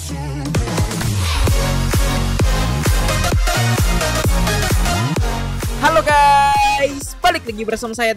Halo guys, balik lagi bersama saya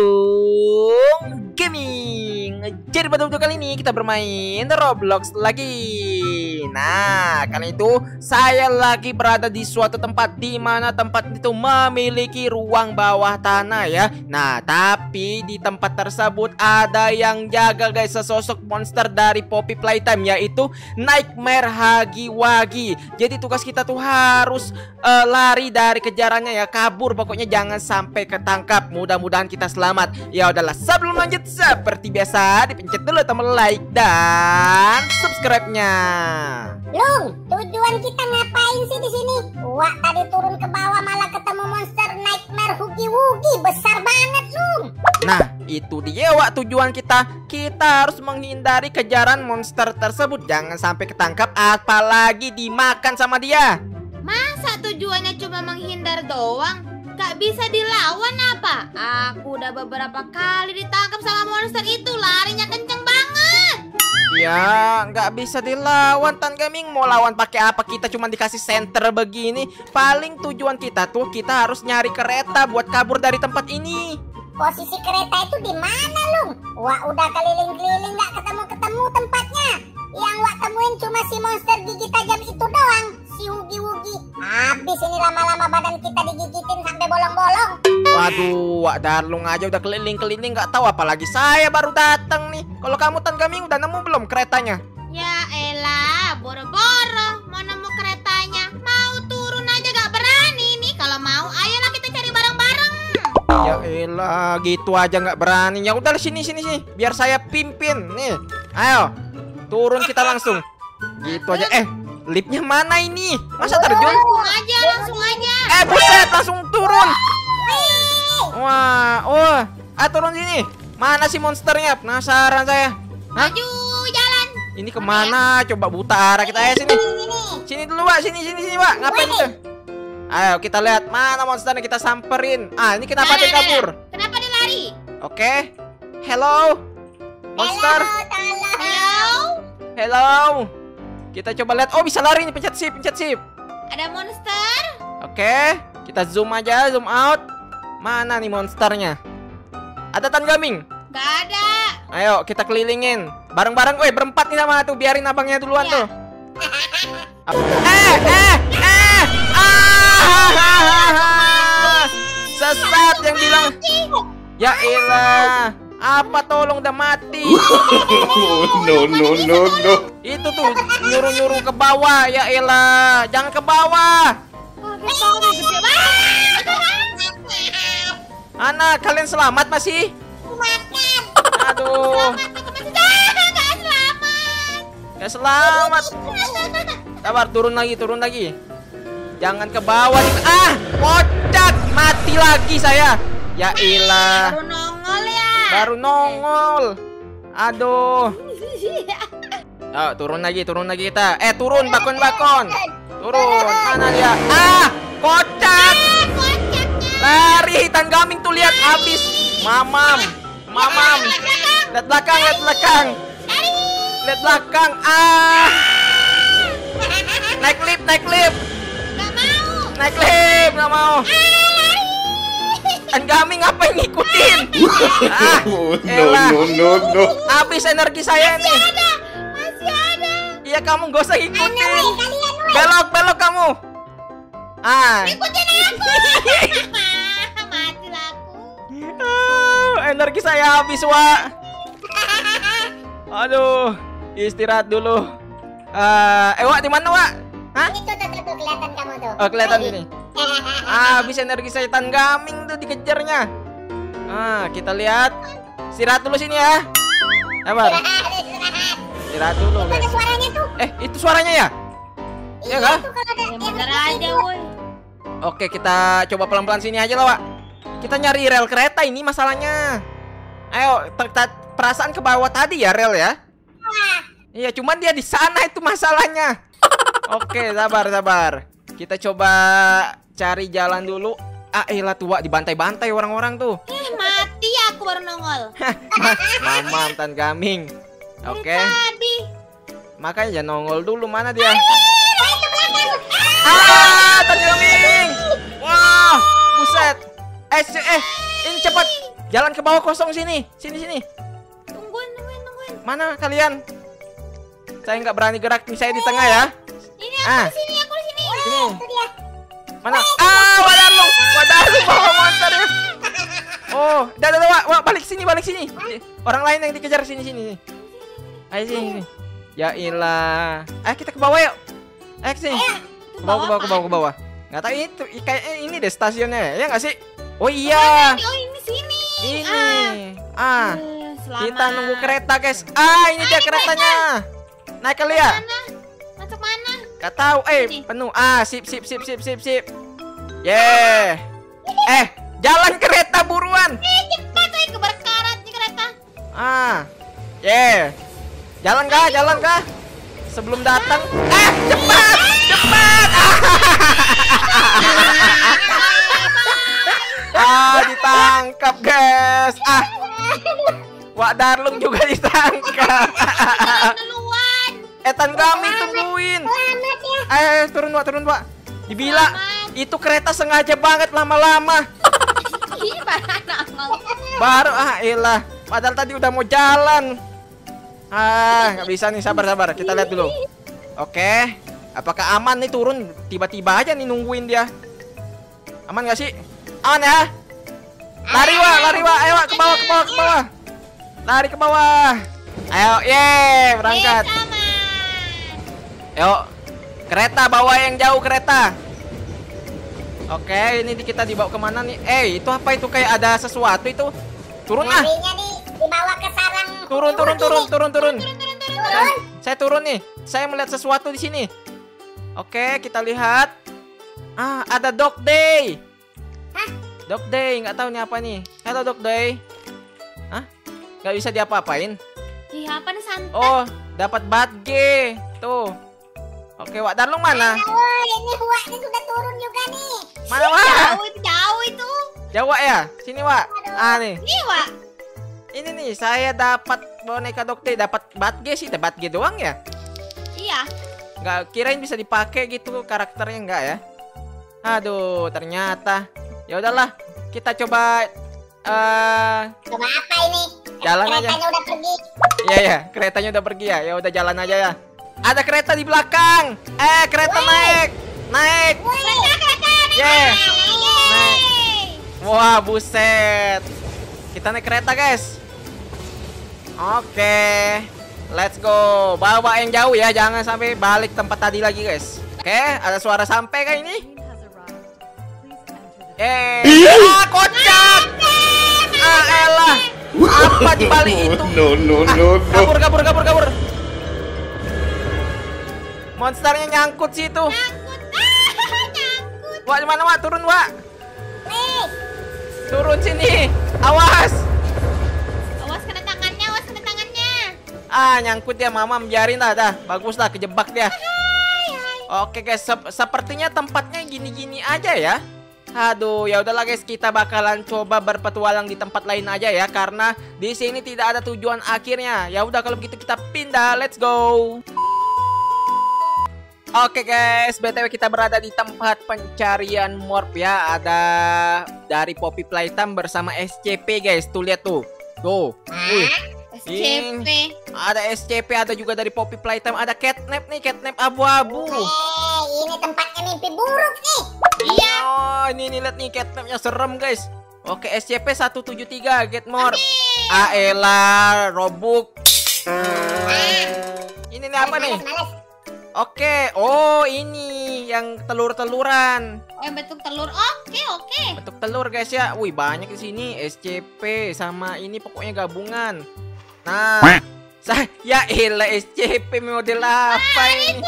Darlung Gaming. Jadi pada video kali ini kita bermain Roblox lagi. Nah, kali itu saya lagi berada di suatu tempat di mana tempat itu memiliki ruang bawah tanah ya. Nah, tapi di tempat tersebut ada yang jaga guys, sesosok monster dari Poppy Playtime, yaitu Nightmare Huggy-Wuggy. Jadi tugas kita tuh harus lari dari kejarannya ya, kabur pokoknya, jangan sampai ketangkap. Mudah-mudahan kita selamat. Ya udahlah, sebelum lanjut seperti biasa dipencet dulu tombol like dan subscribe-nya. Lung, tujuan kita ngapain sih di sini? Wah, tadi turun ke bawah malah ketemu monster Nightmare Huggy-Wuggy, besar banget, Lung. Nah, itu dia Wak, tujuan kita. Kita harus menghindari kejaran monster tersebut, jangan sampai ketangkap apalagi dimakan sama dia. Masa tujuannya cuma menghindar doang? Gak bisa dilawan apa? Aku udah beberapa kali ditangkap sama monster itu, larinya kenceng banget. Ya, nggak bisa dilawan Tan Gaming. Mau lawan pakai apa? Kita cuma dikasih center begini. Paling tujuan kita tuh kita harus nyari kereta buat kabur dari tempat ini. Posisi kereta itu di mana, Lung? Wah, udah keliling-keliling nggak ketemu-ketemu tempatnya. Yang Wak temuin cuma si monster gigi tajam itu doang, si Huggy-Wuggy. Habis ini lama-lama badan kita digigitin sampai bolong-bolong. Waduh, Wak Darlung aja udah keliling-keliling nggak tahu, apalagi saya baru datang nih. Kalau kamu Tan Gaming udah nemu belum keretanya? Ya elah, boro-boro mau nemu keretanya, mau turun aja gak berani nih. Kalau mau, ayolah kita cari bareng-bareng. Ya elah, gitu aja nggak berani. Ya udah sini, biar saya pimpin nih. Ayo, turun kita langsung. Gitu aja. Liftnya mana ini? Masa terjun? Langsung aja. Buset, langsung turun. Wah, turun sini. Mana sih monsternya? Penasaran saya. Hah? Maju jalan. Ini kemana? Coba buta arah kita ya sini. Sini dulu Wak, sini Wak. Ngapain itu? Ayo kita lihat mana monsternya, kita samperin. Ini kenapa dia kabur? Kenapa dia lari? Oke. Hello. Monster. Hello. Kita coba lihat. Oh, bisa lari nih, pencet shift. Ada monster. Oke, kita zoom aja, zoom out. Mana nih monsternya? Ada Tan Gaming? Gak ada. Ayo kita kelilingin bareng-bareng. Berempat nih sama tuh, biarin abangnya duluan tuh. Sesat yang bilang. Ya elah, apa tolong udah mati. No. Itu tuh nyuruh ke bawah. Ya elah, jangan ke bawah. Anak, kalian selamat masih? Aduh, gak selamat. Sabar, turun lagi. Jangan ke bawah nih. Kocak, mati lagi saya. Ya elah, baru nongol. Aduh. Turun lagi kita. Turun bakon. Turun, mana dia? Kocak. Lari, Tan Gaming tuh, lihat habis. Mamam. Lihat belakang. Lihat belakang. Naik lift. Gak mau. Tan Gaming ngapain ngikutin? No. Habis energi saya nih. Masih ada. Iya, kamu gak usah ngikutin. Belok kamu. Ikutin aku. Mati aku. Energi saya habis, Wak. Aduh, istirahat dulu. Wak, di mana, Wak? Hah? Itu tuh kelihatan kamu tuh. Oh, kelihatan sini. Habis energi saya, Tan Gaming tuh dikejarnya. Kita lihat. Istirahat dulu sini ya. Sabar. Istirahat dulu, guys. Ada suaranya tuh. Itu suaranya ya? Iya kah? Bener aja, woi. Oke, kita coba pelan-pelan sini aja lah, Wak. Kita nyari rel kereta ini masalahnya. Ayo, perasaan ke bawah tadi ya rel ya? Iya, cuman dia di sana itu masalahnya. Oke, sabar. Kita coba cari jalan dulu. Elah tuh, Wak, dibantai-bantai orang-orang tuh. Mati aku baru nongol. Mamam Tan Gaming. Oke. Tadi. Makanya jangan nongol dulu, mana dia? Ah, Tan Gaming. Wah, buset. Ini cepat. Jalan ke bawah kosong sini. Sini. Tungguin. Mana kalian? Saya nggak berani gerak nih, saya di tengah ya. Ini aku di sini. Sini. Mana? Wadarlung bawa monster ya. Oh, dah, Wak, balik sini. Orang lain yang dikejar sini. Ayo sini. Ya ilah. Kita ke bawah yuk. Ayo ke sini. Ke bawah. Nggak tahu itu kayaknya ini deh stasiunnya ya nggak sih? Oh iya. Oh, ini sini. Ini. Selamat. Kita nunggu kereta, guys. Ini dia keretanya. Naik kali ya? Masuk mana? Gak tahu. Penuh. Sip. Yeah. Jalan kereta buruan. Cepat, keberkarat nih kereta. Yeah. Jalan kah? Sebelum datang. Cepat. Ditangkap, guys. Wak Darlung juga ditangkap. Duluan. Tan Gaming tungguin. Turun, Wak. Dibilang itu kereta sengaja banget lama-lama. Ini Baru elah. Padahal tadi udah mau jalan. Nggak bisa nih, sabar. Kita lihat dulu. Oke. Apakah aman nih turun? Tiba-tiba aja nih nungguin dia. Aman nggak sih? Aman ya? Lari, Wak. Ayo, Wak, ke bawah. Lari ke bawah. Ayo, berangkat. Yuk, kereta bawa yang jauh kereta. Oke, ini kita dibawa kemana nih? Itu apa itu? Kayak ada sesuatu itu. Turun Dibawa ke sarang. Turun. Saya turun nih. Saya melihat sesuatu di sini. Oke, kita lihat. Ada Dog Day. Dog Day, nggak tahu nih apa nih. Halo Dog Day. Nggak bisa diapa-apain. Iya, apa nih santai? Oh, dapat badge. Tuh. Oke, Wak Darlung mana? Ini Wak ini sudah turun juga nih. Mana, Wak? Jauh itu. Jauh, Wak ya? Sini, Wak. Nih. Ini, Wak. Ini nih, saya dapat boneka Dog Day, dapat badge sih, dapat badge doang ya? Iya. Nggak kirain bisa dipakai gitu karakternya, enggak ya? Aduh, ternyata. Ya udahlah, kita coba Coba apa ini? Jalan aja. Keretanya udah pergi. Iya, keretanya udah pergi ya. Ya udah jalan aja ya. Ada kereta di belakang. Kereta naik. Kereta. Naik. Wah, buset. Kita naik kereta, guys. Oke. Let's go. Bawa yang jauh ya, jangan sampai balik tempat tadi lagi, guys. Oke, ada suara sampai kah ini? Kocak. Elah. Apa di balik itu? No. Kabur. Monsternya nyangkut situ. Nyangkut. Wak, di mana, Wak? Turun, Wak. Turun sini. Awas. Awas kena tangannya. Nyangkut dia, Mama. Biarin lah dah. Bagus lah, kejebak dia. Oke, guys, sepertinya tempatnya gini-gini aja ya. Aduh, ya udahlah guys, kita bakalan coba berpetualang di tempat lain aja ya, karena di sini tidak ada tujuan akhirnya. Ya udah kalau begitu kita pindah, let's go. Oke guys, BTW kita berada di tempat pencarian morph ya. Ada dari Poppy Playtime bersama SCP guys. Tuh lihat tuh. Tuh. SCP. Ada SCP, ada juga dari Poppy Playtime, ada Catnap nih, Catnap abu-abu. Ini tempatnya mimpi buruk nih. Iya. Oh, ini lihat nih Catnapnya serem guys. Oke, SCP 173 get more. Elah, robuk. Ini nih apa nih? Oke, oh ini yang telur-teluran. Yang bentuk telur. Oke. Bentuk telur guys ya. Wih, banyak di sini SCP sama ini pokoknya gabungan. Nah, ya elah SCP model apa ini?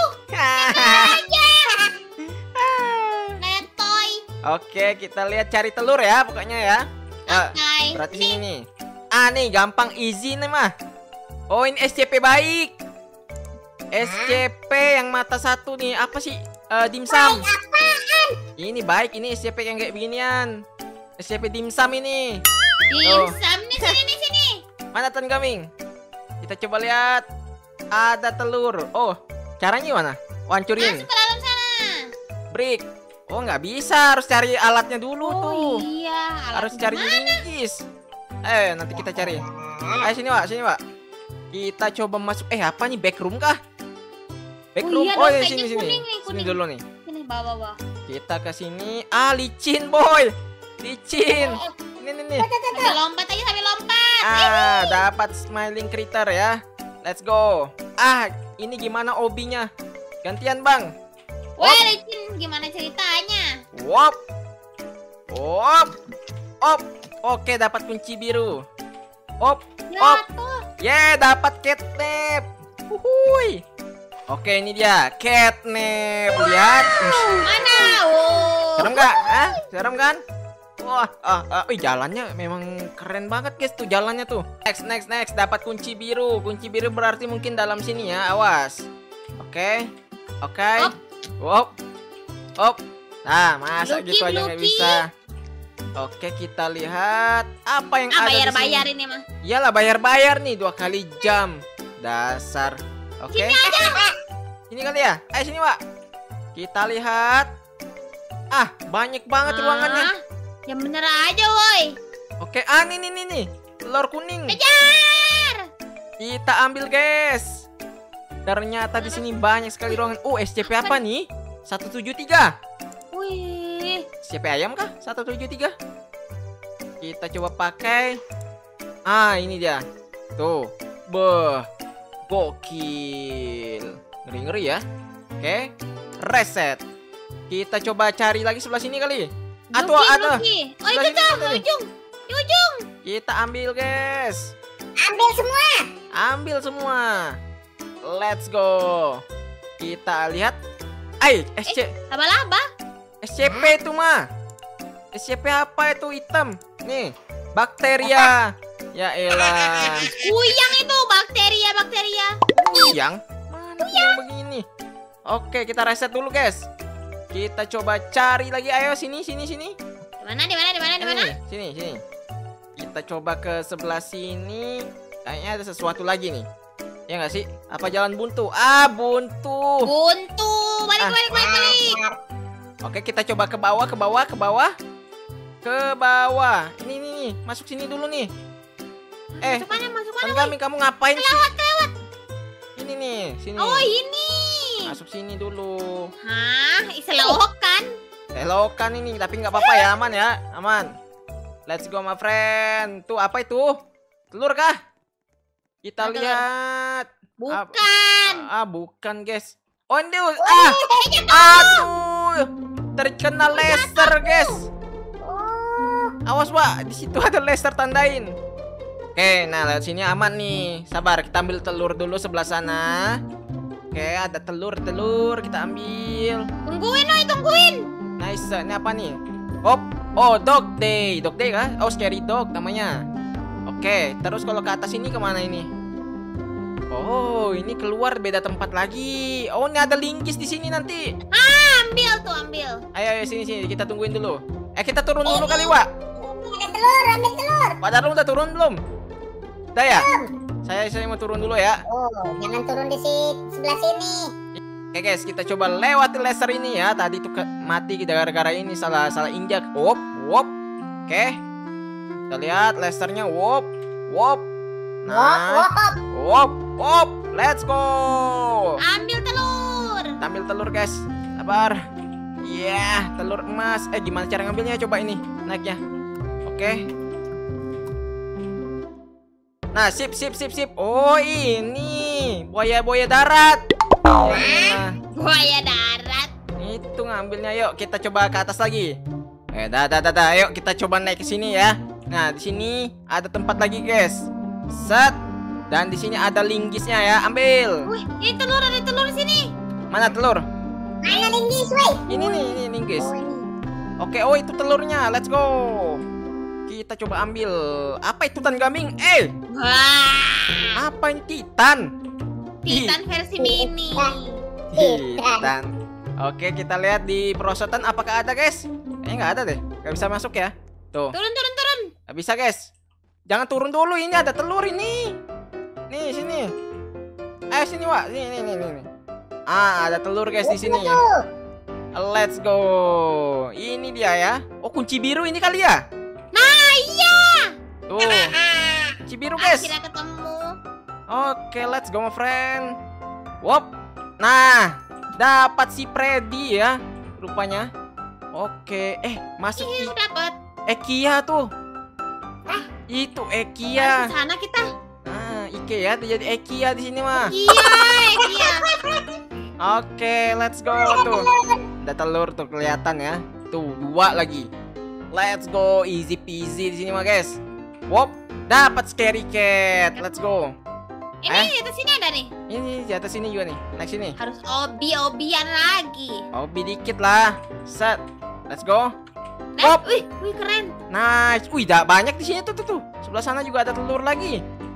Netoy. Oke, kita lihat cari telur ya pokoknya ya. Oke. Berarti sini nih. Nih gampang easy nih mah. Oh, ini SCP baik. SCP yang mata satu nih, apa sih? Dimsum. Ini baik, ini SCP yang kayak beginian. SCP dimsum ini. Dimsum nih, sini. Mana Tan Gaming? Kita coba lihat. ada telur. Oh, caranya gimana? Oh, hancurin. Masuk ke dalam sana. Break. Oh, nggak bisa. Harus cari alatnya dulu Oh tuh. iya. Harus alatnya cari mana? linggis. Nanti kita cari. Ayo sini, Wak. Sini, Wak. Kita coba masuk. Apa nih? Backroom kah? Backroom. iya Oh, dong, ya, kayaknya sini. kuning nih, Sini kuning. dulu nih. Sini bawa. Kita ke sini. Licin, boy. Licin. Ini. Sambil lompat aja sambil lompat. Dapat smiling critter ya. Let's go. Ini gimana obinya? Gantian, Bang. Wah, licin, gimana ceritanya? Wop. Op. Oke, dapat kunci biru. Op. Jatuh. Dapat catnap. Huhuy. Oke, ini dia catnap. Lihat. Mana? Oh. Serem nggak? Serem kan? Wah, jalannya memang keren banget guys tuh jalannya tuh. Next. Dapat kunci biru. Kunci biru berarti mungkin dalam sini ya. Awas. Oke. Op. Nah, masa gitu aja nggak bisa. Oke, kita lihat apa yang ada di sini. Bayar ini mah. Iyalah, bayar nih 2 kali jam. Dasar. Oke. Sini aja. Ini kali ya. Ayo sini, Wak. Kita lihat. Banyak banget ruangannya. Yang bener aja, woi. Oke, nih. Telur kuning. Kejar. Kita ambil, guys. Ternyata di sini banyak sekali ruangan. SCP apa nih? 173. Wih. SCP ayam kah? 173. Kita coba pakai. Ini dia. Tuh. Gokil. Ngeri ya. Oke. Reset. Kita coba cari lagi sebelah sini kali. Ada. Oh, itu tuh, di ujung. Kita ambil, guys. Ambil semua. Let's go. Kita lihat. Laba-laba. SCP itu mah. SCP apa itu hitam? Nih, bakteria. Ya elah. Kuyang itu, bakteria. Kuyang? Mana kuyang begini? Oke, kita reset dulu, guys. Kita coba cari lagi. Ayo sini. Di mana? Sini. Kita coba ke sebelah sini. Kayaknya ada sesuatu lagi nih. Ya nggak sih? Apa jalan buntu? Buntu. Balik. Oke, kita coba ke bawah. Ini, masuk sini dulu nih. Masuk mana? Kami, kamu ngapain sih? Kelewat. Ini nih, sini. Oh, ini. Masuk sini dulu. Selokan. Selokan ini, tapi nggak apa-apa ya, aman ya, aman. Let's go, my friend. Tuh, apa itu? Telur kah? Kita lihat. Bukan. Bukan, guys. Oh, ini. Aduh. Terkena laser, guys. Awas, Pak. Di situ ada laser, tandain. Oke, nah lewat sini aman nih. Sabar, kita ambil telur dulu sebelah sana. Oke, ada telur, kita ambil. Tungguin. Nice, ini apa nih? Dog day kah? Scary dog namanya. Oke, terus kalau ke atas ini kemana ini? Ini keluar beda tempat lagi. Ini ada linggis di sini nanti. Ambil. Ayo sini, kita tungguin dulu. Kita turun dulu kali, Wak. Ambil telur. Pak Darul udah turun belum? Udah ya? Saya mau turun dulu ya. Jangan turun di sebelah sini. Oke guys, kita coba lewati laser ini ya. Tadi tuh mati gara-gara ini salah injak. Wop. Oke. Kita lihat lasernya. Wop. Nah. Wop. Let's go. Ambil telur guys. Sabar. Telur emas. Gimana cara ngambilnya? Coba ini naiknya. Oke. Nah, sip. Oh, ini buaya darat. Buaya darat. Itu ngambilnya. Yuk, kita coba ke atas lagi. Ayo kita coba naik ke sini ya. Nah, di sini ada tempat lagi, guys. Set. Dan di sini ada linggisnya ya. Ambil. Wih, ini ada telur di sini. Mana telur? Mana linggis, woi? Ini linggis. Ini. Oke, itu telurnya. Let's go. Kita coba ambil. Apa itu Titan Gaming? Wah. Apa ini Titan? Titan versi mini. Titan. Oke, kita lihat di perosotan apakah ada, guys? Kayaknya nggak ada deh. Nggak bisa masuk ya. Tuh. Turun. Nggak bisa, guys. Jangan turun dulu. Ini ada telur ini. Nih, sini. Sini Wak, sini. Ah, ada telur guys di sini. Tuh. Let's go. Ini dia ya. Oh, kunci biru ini kali ya? Nah, iya. Tuh, kunci biru guys. Akhirnya ketemu. Oke, let's go my friend. Wop. Nah, dapat si Freddy ya, rupanya. Oke, masuk Iya, dapat. IKEA tuh. Itu IKEA. Ke sana kita. Ah, IKEA tuh jadi IKEA di sini mah. Iya. Oke, let's go tuh. Ada telur tuh kelihatan ya. Tuh, 2 lagi. Let's go, easy peasy di sini mah, guys. Wop, dapat scary cat. Let's go. Ini di atas sini ada nih. Ini di atas sini juga nih. Naik sini. Harus obi-obian lagi. Hobi dikit lah. Set. Let's go. Nah, Hop. wih, keren. Nice. Wih, dah banyak di sini tuh. Sebelah sana juga ada telur lagi.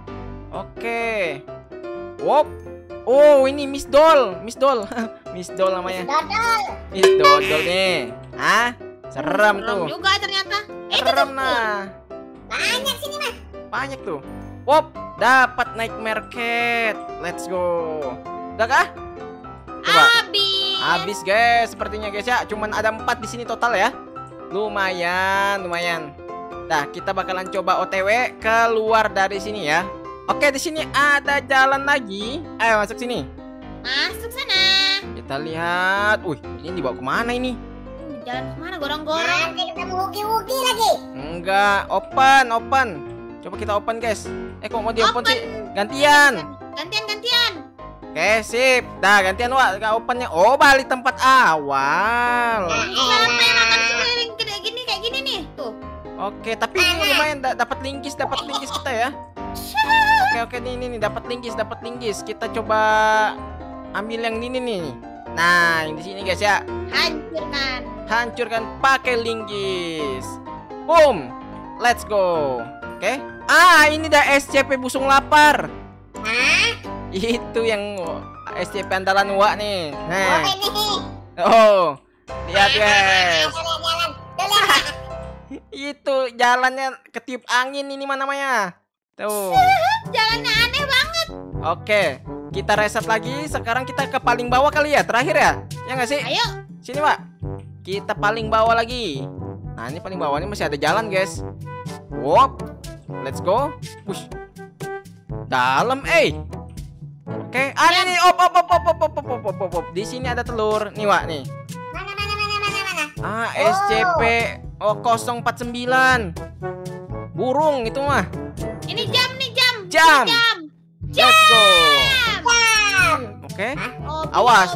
Oke. Wop. Oh, ini Miss Doll. Miss Doll namanya. Dodol. Miss Dodol nih. Hah? Serem tuh. juga ternyata. Serem nah. Banyak sini mah. Banyak tuh. Wop, dapat Nightmare Cat. Let's go. Udah kah? Coba. Habis guys, sepertinya guys ya. Cuman ada 4 di sini total ya. Lumayan. Nah, kita bakalan coba OTW keluar dari sini ya. Oke, di sini ada jalan lagi. Ayo masuk sini. Masuk sana. Kita lihat. Wih, ini dibawa kemana ini? Jalan kemana gorong-gorong? Nanti ketemu Wugi lagi. Enggak, open. Coba kita open guys. Kok mau di open sih? Gantian. Gantian. Oke, sip. Dah, gantian Wak. Opennya. Oh, balik tempat awal. Siapa yang makan sekeliling kayak gini nih? Tuh. Oke, tapi ini lumayan dapat linggis kita ya. Oke, nih dapat linggis. Kita coba ambil yang ini nih. Nah, yang di sini guys ya. Hancurkan pakai linggis. Boom. Let's go. Oke. Ini dah SCP busung lapar. Itu yang SCP andalan Wak nih. Nah. Oh. Lihat guys. Jalan. Itu jalannya ketiup angin ini mana namanya? Tuh. Jalannya aneh banget. Oke, kita reset lagi. Sekarang kita ke paling bawah kali ya, terakhir ya? Ya nggak sih? Ayo. Sini Pak. Kita paling bawah lagi. Nah, ini paling bawah ini masih ada jalan guys. Wop. Let's go. Push. Dalam, Oke, ini op. Di sini ada telur. Nih Wak nih. Mana? SCP 049. Burung itu mah. Ini jam nih, Jam. Let's go. Jam. Oke. Awas,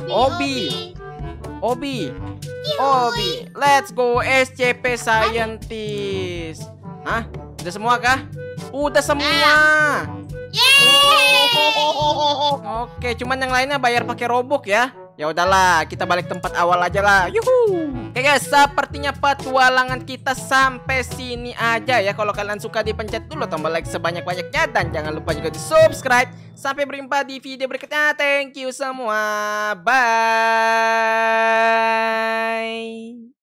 Obi. Let's go SCP Scientist. Hah? Udah semua kah? Udah semua. Oke, cuman yang lainnya bayar pakai Robux ya. Ya udahlah, kita balik tempat awal aja lah. Yuhu. Oke guys, sepertinya petualangan kita sampai sini aja ya. Kalau kalian suka dipencet dulu tombol like sebanyak-banyaknya dan jangan lupa juga di subscribe. Sampai berjumpa di video berikutnya. Thank you semua. Bye.